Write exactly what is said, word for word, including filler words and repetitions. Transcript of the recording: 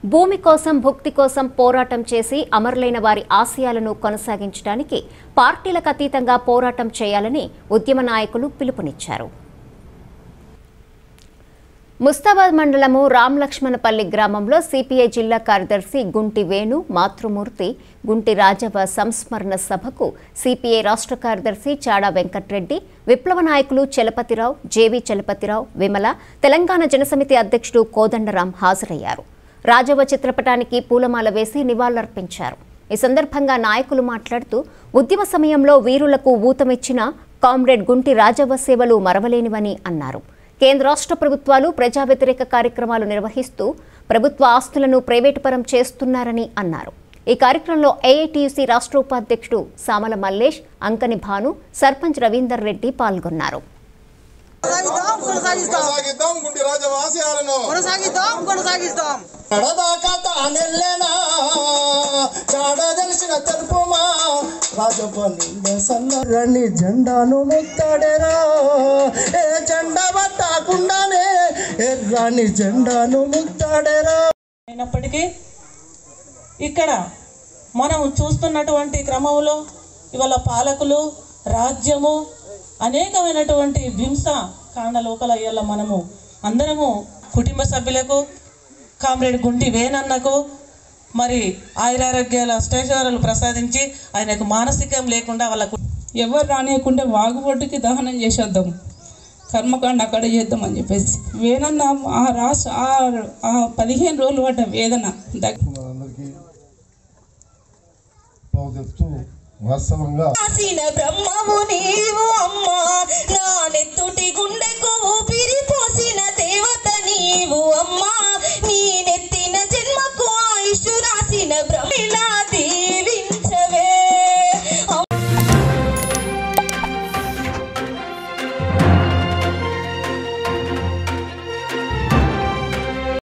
భూమి కోసం భుక్తి కోసం పోరాటం చేసి అమరులైన వారి ఆశయాలను కొనసాగించడానికి పార్టీలకు అతీతంగా పోరాటం చేయాలని ఉద్యమ నాయకులు పిలుపునిచ్చారు. ముస్తాబాద్ మండలము రామలక్ష్మణపల్లి గ్రామంలో సిపిఐ జిల్లా కార్యదర్శి గుంటి వేణు మాతృమూర్తి గుంటి రాజవ సంస్మరణ సభకు సిపిఐ రాష్ట్ర కార్యదర్శి చాడా వెంకట్రెడ్డి, విప్లవ నాయకులు చలపతిరావు, జేవి చలపతిరావు, విమల, తెలంగాణ జనసమితి అధ్యక్షుడు కోదండరాం హాజరయ్యారు. రాజవ చిత్రపటానికి పూలమాల వేసి నివాళులర్పించారు. ఈ సందర్భంగా నాయకులు మాట్లాడుతూ ఉద్యమ సమయంలో వీరులకు ఊతమిచ్చిన కామ్రేడ్ గుంటి రాజవ సేవలు మరవలేనివని అన్నారు. కేంద్ర రాష్ట్ర ప్రభుత్వాలు ప్రజా వ్యతిరేక కార్యక్రమాలు నిర్వహిస్తూ ప్రభుత్వ ఆస్తులను ప్రైవేటు పరం చేస్తున్నారని అన్నారు. ఈ కార్యక్రమంలో ఏఐటీయూసీ రాష్ట్ర ఉపాధ్యక్షుడు సామల మల్లేష్, అంకని భాను, సర్పంచ్ రవీందర్ రెడ్డి పాల్గొన్నారు. జెండాను ముత్తాడేరా ఏ జెండా పట్టకుండానే ఎర్రాని జెండాను ముత్తాడేరా. అయినప్పటికీ ఇక్కడ మనం చూస్తున్నటువంటి క్రమంలో ఇవాళ పాలకులు, రాజ్యము అనేకమైనటువంటి హింస కారణ లోపల ఇవాళ మనము అందరము కుటుంబ సభ్యులకు, కామ్రేడ్ గుంటి వేణన్నకు మరి ఆయురారోగ్యాల అష్టైశ్వర్యాలు ప్రసాదించి ఆయనకు మానసికం లేకుండా వాళ్ళకు ఎవరు రానియకుండా వాగుబొట్టుకి దహనం చేసేద్దాం, కర్మకాండ అక్కడ చేద్దామని చెప్పేసి వేదన ఆ రాష్ట్ర ఆ పదిహేను రోజులు పడ్డ వేదన వాస్తవంగా బ్రహ్మము నీవు అమ్మా, నా నెత్తుటి గుండెకు ఊపిరి పోసిన దేవత నీవు అమ్మా.